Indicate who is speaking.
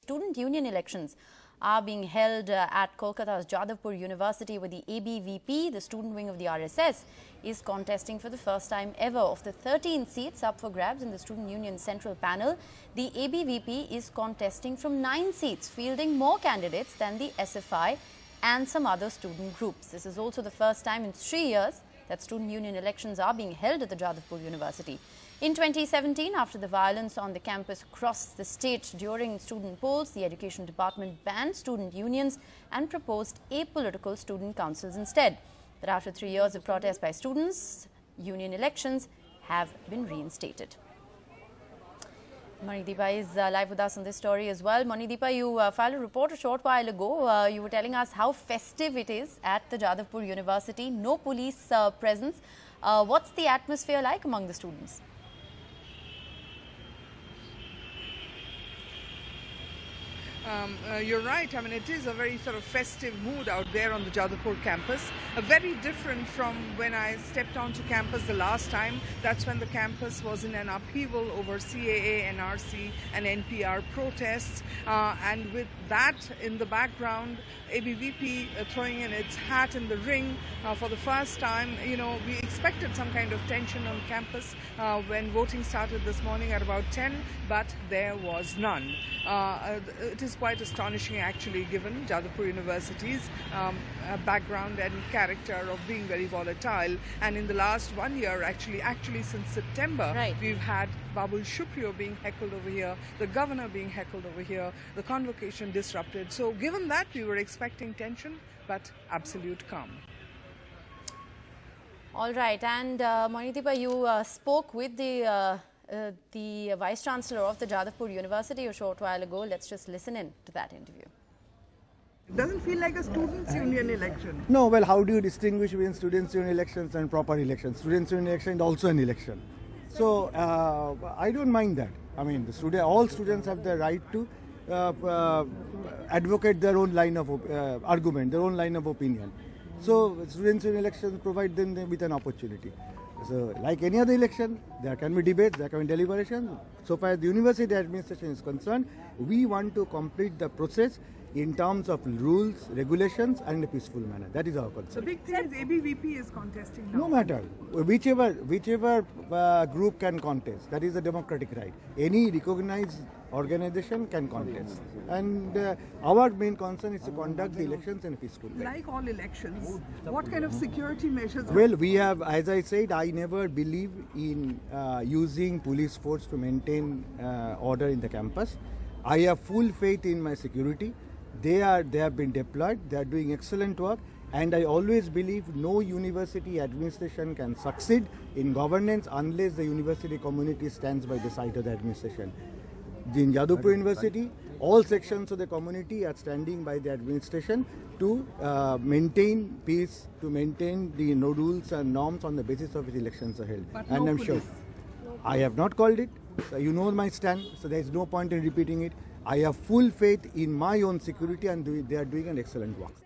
Speaker 1: Student union elections are being held at Kolkata's Jadavpur University, where the ABVP, the student wing of the RSS, is contesting for the first time ever. Of the 13 seats up for grabs in the student union central panel, the ABVP is contesting from 9 seats, fielding more candidates than the SFI and some other student groups. This is also the first time in 3 years that student union elections are being held at the Jadavpur University. In 2017, after the violence on the campus across the state during student polls, the Education Department banned student unions and proposed apolitical student councils instead. But after 3 years of protest by students, union elections have been reinstated. Manideepa is live with us on this story as well. Manideepa, you filed a report a short while ago. You were telling us how festive it is at the Jadavpur University. No police presence. What's the atmosphere like among the students?
Speaker 2: You're right. I mean, it is a very sort of festive mood out there on the Jadavpur campus. Very different from when I stepped onto campus the last time. That's when the campus was in an upheaval over CAA, NRC and NPR protests. And with that in the background, ABVP throwing in its hat in the ring for the first time. You know, we expected some kind of tension on campus when voting started this morning at about 10, but there was none. It is quite astonishing, actually, given Jadavpur University's background and character of being very volatile. And in the last 1 year, actually since September, we've had Babul Shukriyo being heckled over here, the governor being heckled over here, the convocation disrupted. So given that, we were expecting tension, but absolute calm.
Speaker 1: All right. And Manideepa, you spoke with the Vice Chancellor of the Jadavpur University a short while ago. Let's just listen in to that interview.
Speaker 3: It doesn't feel like a students' union election.
Speaker 4: No, well, how do you distinguish between students' union elections and proper elections? Students' union election is also an election. So, I don't mind that. I mean, all students have the right to advocate their own line of argument, their own line of opinion. So, students' union elections provide them with an opportunity. So, like any other election, there can be debates, there can be deliberations. So far as the university administration is concerned, we want to complete the process in terms of rules, regulations and in a peaceful manner. That is our concern.
Speaker 3: The big thing is ABVP is contesting now.
Speaker 4: No matter. Whichever group can contest. That is a democratic right. Any recognized organization can contest. And our main concern is to conduct the elections in a peaceful way.
Speaker 3: Like all elections, what kind of security measures?
Speaker 4: Well, we have, as I said, I never believe in using police force to maintain order in the campus. I have full faith in my security. They have been deployed, they are doing excellent work, and I always believe no university administration can succeed in governance unless the university community stands by the side of the administration. In Jadavpur University, all sections of the community are standing by the administration to maintain peace, to maintain the rules and norms on the basis of which elections are held.
Speaker 3: But
Speaker 4: and
Speaker 3: no
Speaker 4: I'm sure I have not called it. So you know my stand, so there is no point in repeating it. I have full faith in my own security and they are doing an excellent work.